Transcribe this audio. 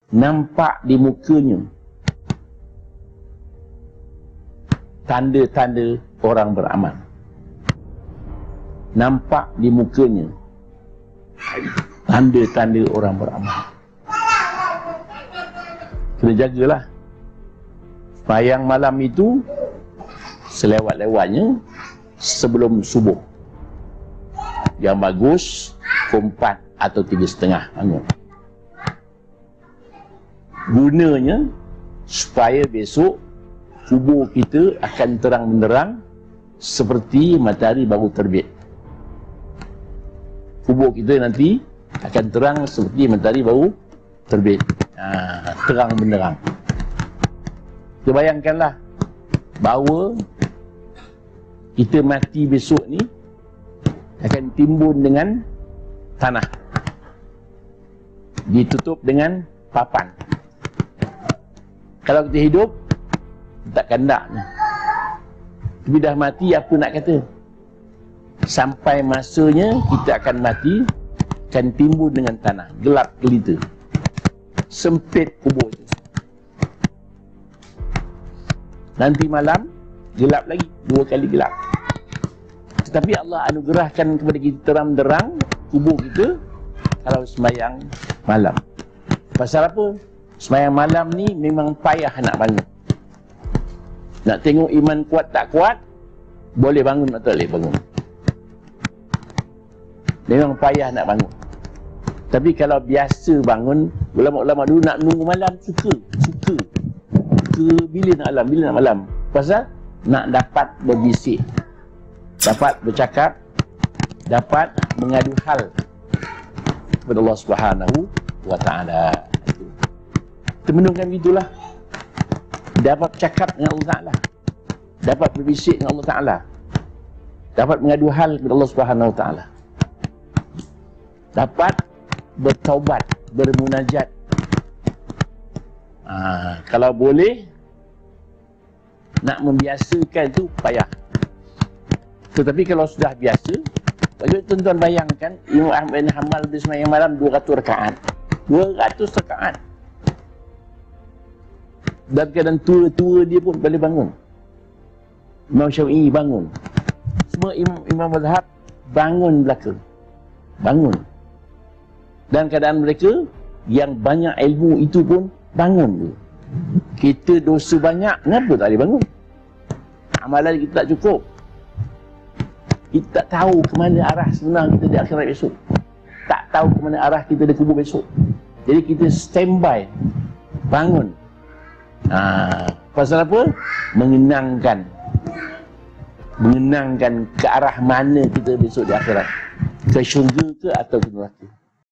nampak di mukanya tanda-tanda orang beramal. Nampak di mukanya tanda-tanda orang beramal. Kena jagalah. Sembahyang malam itu selewat-lewatnya sebelum subuh. Yang bagus pukul 4 atau 3:30 bangun. Gunanya supaya besok kubur kita akan terang benderang seperti matahari baru terbit. Kubur kita nanti akan terang seperti matahari baru terbit. Terang benderang. Kita bayangkanlah bahawa kita mati besok ni akan timbun dengan tanah, ditutup dengan papan. Kalau kita hidup takkan nak. Tapi dah mati, apa nak kata? Sampai masanya kita akan mati, akan timbun dengan tanah, gelap gelita, sempit kubur itu. Nanti malam gelap lagi, 2 kali gelap. Tetapi Allah anugerahkan kepada kita terang-derang kubur kita kalau sembahyang malam. Pasal apa? Sembahyang malam ni memang payah nak bangun. Nak tengok iman kuat tak kuat, boleh bangun atau tak boleh bangun. Memang payah nak bangun. Tapi kalau biasa bangun, ulama-ulama dulu nak nunggu malam suka. Bila nak malam. Pasal nak dapat berbisik, dapat bercakap, dapat mengadu hal kepada Allah Subhanahu wa Ta'ala. Kita menunggang itulah. Dapat bercakap dengan Allah Ta'ala, dapat berbisik dengan Allah Ta'ala, dapat mengadu hal kepada Allah Subhanahu wa Ta'ala, dapat bertaubat, bermunajat. Kalau boleh nak membiasakan itu payah. Tetapi kalau sudah biasa, bagi tuan-tuan bayangkan Imam Ahmad bin Hanbal di sembahyang malam 200 rakaat. 200 rakaat. Dan keadaan tua-tua dia pun boleh bangun. Imam Syafi'i bangun. Semua imam mazhab bangun belaka. Bangun. Dan keadaan mereka yang banyak ilmu itu pun bangun. Kita dosa banyak, kenapa tak boleh bangun? Amalan kita tak cukup. Kita tak tahu ke mana arah sebenar kita di akhirat besok. Tak tahu ke mana arah kita di kubur besok. Jadi kita standby, bangun. Pasal apa? Mengenangkan ke arah mana kita besok di akhirat. Ke syurga ke atau ke neraka.